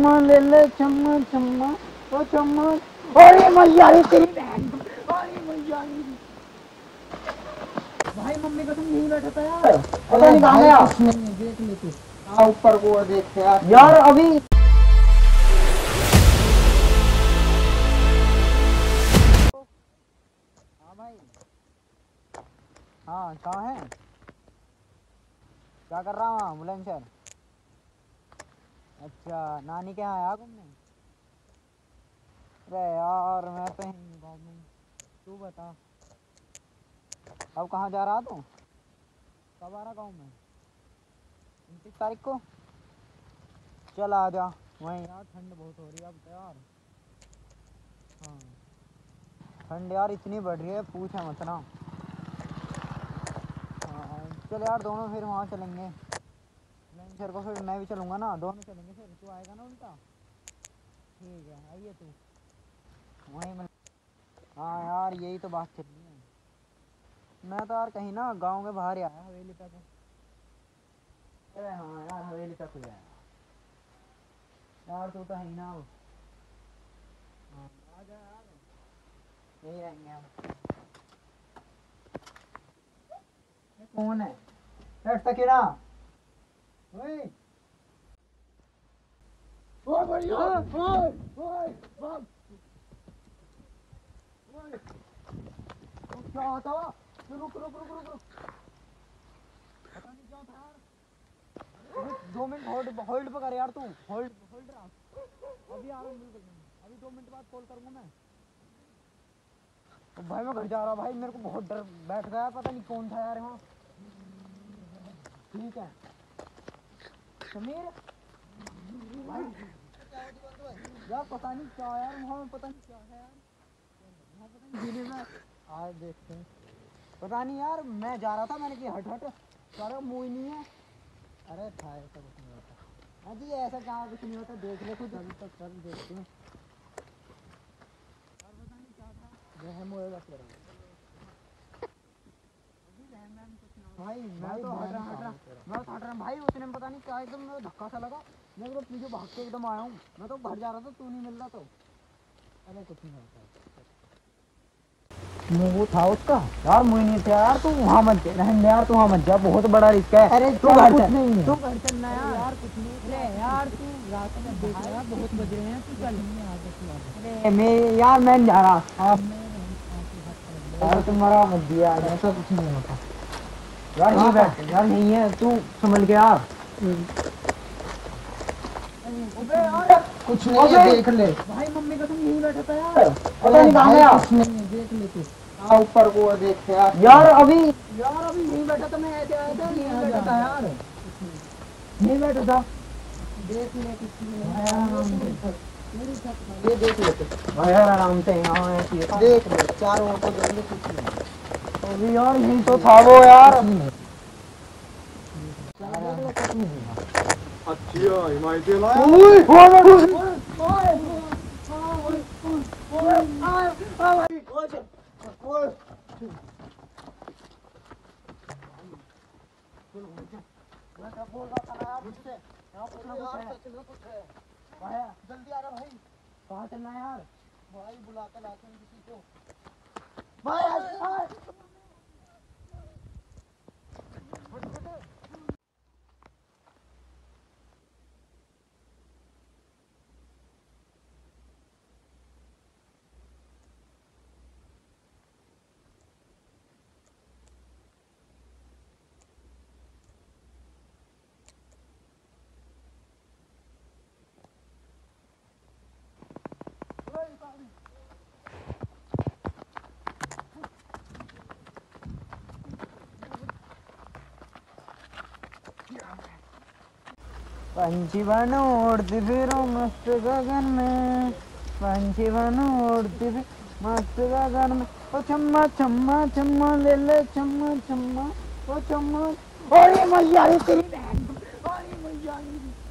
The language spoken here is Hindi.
चम्मा ले ले चम्मा चम्मा ओ चम्मा। अरे मैया रे तेरी बहन। अरे मैया रे भाई मम्मी का तुम यहीं बैठा था यार। पता नहीं कहाँ गया। कुछ नहीं है, देख ले तू। हाँ ऊपर को देख यार अभी। हाँ भाई। हाँ कहाँ है? क्या कर रहा हूँ बुलंदशहर? अच्छा नानी के यहाँ आया घूमने? अरे यार मैं तो यहीं गाँव में। तू बता अब कहाँ जा रहा तू? कब आ रहा गाँव में? 29 तारीख को। चल आ जा वहीं यार, ठंड बहुत हो रही है अब तो यार। हाँ ठंड यार इतनी बढ़ रही है पूछे मत ना। हाँ चल यार दोनों फिर वहाँ चलेंगे बुलंदशहर को, फिर मैं भी चलूँगा ना, दोनों चलेंगे फिर। तू आएगा ना उल्टा? ठीक है आइए तू वहीं मिल। हाँ यार यही तो बात चल रही है। मैं तो यार कहीं ना गांव के बाहर ही आया, हवेली तक। अरे हाँ यार हवेली तक ही आया यार, तू तो है ही ना अब। हाँ आ जा यार, यही रहेंगे हम। ये कौन है? बैठ तक ना। ओए ओए भैया ओए ओए बाप ओए। क्या होता? रुक रुक रुक रुक रुक। पता नहीं क्या था यार। 2 मिनट होल्ड होल्ड पे कर यार, तू होल्ड होल्ड रहा। अभी आ रहा हूँ बिल्कुल, अभी 2 मिनट बाद कॉल करूँगा मैं। तो भाई मैं घर जा रहा भाई, मेरे को बहुत डर बैठ गया, पता नहीं कौन था यार वहाँ। ठीक है समीर भाई। यार पता नहीं क्या यार वहाँ, पता नहीं क्या है यार वहाँ, पता नहीं झीले में। आज देखते हैं, पता नहीं यार। मैं जा रहा था, मैंने कि हट हट, सारा मुँह ही नहीं है। अरे था ऐसा कुछ नहीं होता। हाँ जी ऐसा कहाँ कुछ नहीं होता, देख ले खुद। अभी तक कल देखते हैं यार, पता नहीं क्या था। वहम होएगा तेरा भाई। मैं तो हट रहा भाई, उतने में पता नहीं क्या एकदम मेरा धक्का सा लगा। मैं तो पीछे भाग के एकदम आया हूँ, मैं तो घर जा रहा था, तू नहीं मिल रहा तो। अरे कुछ नहीं होता, वो था उसका यार, मुझे नहीं था यार। तू वहाँ मत रहने यार, तू वहाँ मत जा, बहुत बड़ा रिस्क है। अरे तू घर चल, तू घर चलना यार कुछ नहीं। अरे यार तू रात में देख रहा, बहुत बज रहे हैं, तू चल। अरे मैं यार मैं नहीं जा रहा यार, तुम्हारा मत दिया, ऐसा कुछ नहीं होता यार। नहीं बैठ यार, नहीं है, तू संभल के यार। कुछ नहीं है, देख ले भाई। मम्मी का तुम यहीं बैठा था यार। पता नहीं कहाँ गया। कुछ नहीं है, देख ले तू। हाँ ऊपर को देख यार अभी यहीं बैठा था। मैं ऐसे आया था, यहीं बैठा था यार, यहीं बैठा था। देख ले कुछ नहीं, ये देख ले यार आराम से। यहाँ ऐसी देख ले, चारों को देख ले, कुछ नहीं अभी यार। यहीं तो था वो यार। अच्छा हिमायती लाया। जल्दी आ रहा भाई। कहाँ चलना है यार? भाई बुला कर लाते हैं किसी को। भाई पंछी बनो उड़ती फिरो मस्त गगन में, पंछी बनो उड़ती फिर मस्त गगन में। ओ चम्मा चम्मा चम्मा ले ले चम्मा चम्मा ओ चम्मा। अरे मैया रे तेरी बहन। अरे मैया रे